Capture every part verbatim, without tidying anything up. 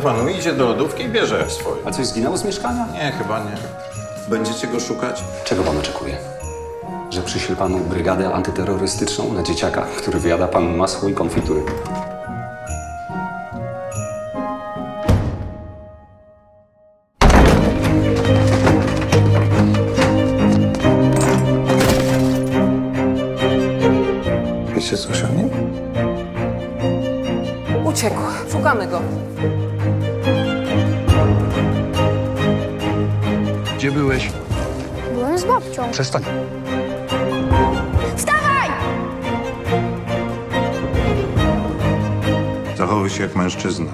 panu, idzie do lodówki i bierze swoje. A coś zginęło z mieszkania? Nie, chyba nie. Będziecie go szukać? Czego pan oczekuje? Że przyśle panu brygadę antyterrorystyczną na dzieciaka, który wyjada panu masło i konfitury? Wiecie coś o nim? Uciekł. Szukamy go. Gdzie byłeś? Byłem z babcią. Przestań. Wstawaj! Zachowuj się jak mężczyzna.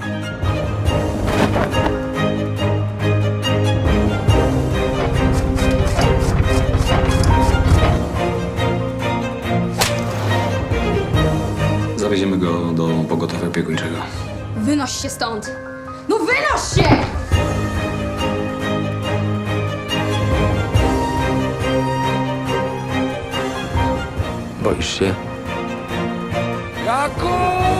Zawieziemy go do pogotowia opiekuńczego. Wynoś się stąd! No wynoś się! Boisz się? Jakub!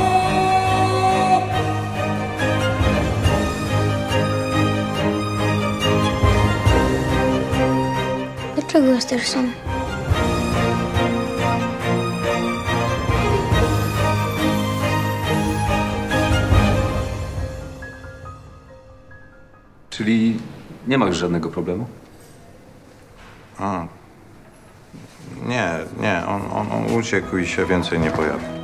Dlaczego jesteś sam? Czyli nie ma już żadnego problemu? A. Nie, nie, on, on, on uciekł i się więcej nie pojawi.